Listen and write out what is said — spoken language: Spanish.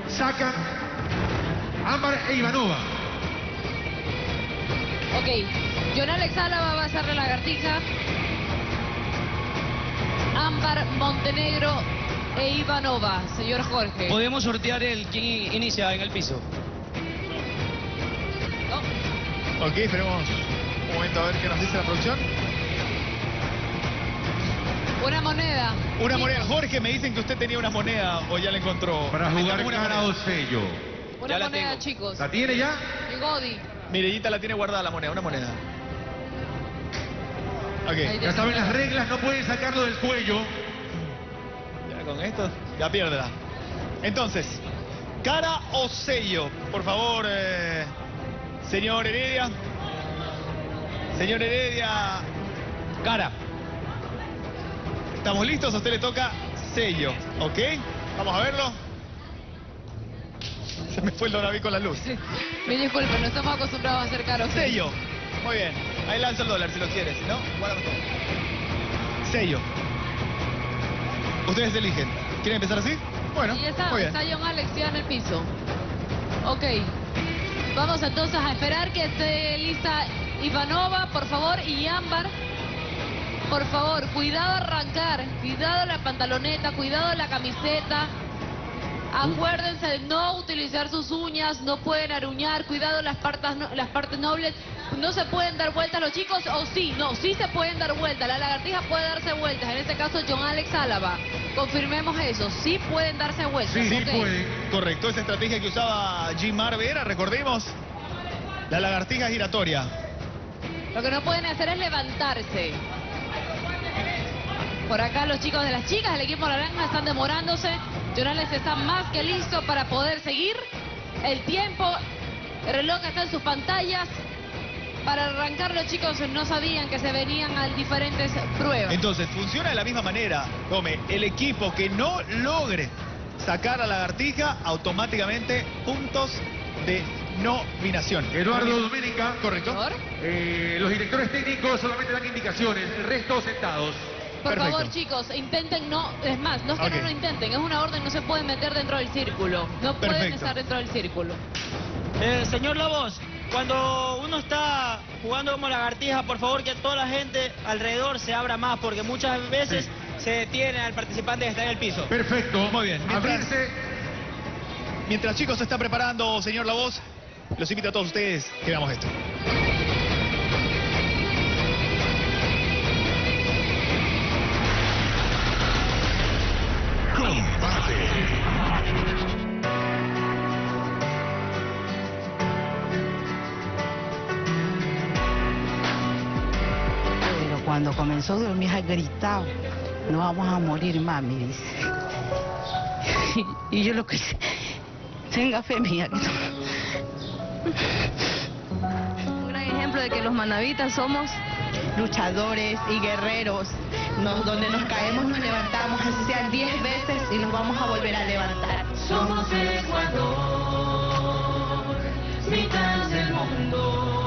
sacan Ámbar e Ivanova. Ok, John Alex Álava va a ser la lagartija. Ámbar, Montenegro e Ivanova, señor Jorge. ¿Podemos sortear quién inicia en el piso? No. Ok, esperemos un momento a ver qué nos dice la producción. Una moneda. Una moneda. Jorge, me dicen que usted tenía una moneda o ya la encontró. Para jugar una cara moneda. o sello. Una Ya la moneda, tengo. chicos. ¿La tiene ya? Y Godi. Mirellita la tiene guardada la moneda, una moneda. Ahí Ok, Ya saben las reglas, no pueden sacarlo del cuello. ya con esto, ya piérdela. Entonces, cara o sello, por favor, señor Heredia. Señor Heredia, cara. ¿Estamos listos? A usted le toca sello, ¿ok? Vamos a verlo. Se me fue el dólar con la luz. Sí. Me disculpen, no estamos acostumbrados a hacer caros. Sello. Muy bien. Ahí lanzo el dólar si lo quieres. Si no, guárdame todo. Sello. Ustedes eligen. ¿Quieren empezar así? Bueno, Y ya está, muy bien. está John Alex ya en el piso. Ok. Vamos entonces a esperar que esté lista Ivanova, por favor, y Ámbar. Por favor, cuidado arrancar, cuidado la pantaloneta, cuidado la camiseta. Acuérdense de no utilizar sus uñas, no pueden aruñar, cuidado las partes nobles. No se pueden dar vueltas los chicos, o sí, no, sí se pueden dar vueltas. La lagartija puede darse vueltas, en este caso John Alex Álava. Confirmemos eso, sí pueden darse vueltas. Sí, sí ok. pueden. Correcto, esa estrategia que usaba Jim Marvera, recordemos. La lagartija giratoria. Lo que no pueden hacer es levantarse. Por acá los chicos de las chicas del equipo naranja están demorándose. John Alex está más que listo para poder seguir. El tiempo, el reloj está en sus pantallas. Para arrancar los chicos no sabían que se venían a diferentes pruebas. Entonces, funciona de la misma manera. Tome, el equipo que no logre sacar a la lagartija, automáticamente puntos de nominación. Eduardo Doménica. Correcto. Por Los directores técnicos solamente dan indicaciones, el resto sentados. Perfecto. favor, chicos, intenten no... Es más, no es que Ok. no lo intenten, es una orden, no se pueden meter dentro del círculo. No pueden Perfecto. estar dentro del círculo. Señor Lobos, cuando uno está jugando como lagartija, por favor que toda la gente alrededor se abra más, porque muchas veces se detiene al participante que está en el piso. Perfecto. Muy bien. Abrirse. Mientras chicos se está preparando, señor La Voz, los invito a todos ustedes que veamos esto. Pero cuando comenzó mi hija gritaba, no vamos a morir, mami, dice. Y yo lo que sé, tenga fe mía. Un gran ejemplo de que los manavitas somos Luchadores y guerreros, donde nos caemos nos levantamos, así sean 10 veces y nos vamos a volver a levantar. Somos el Ecuador, mitad del mundo.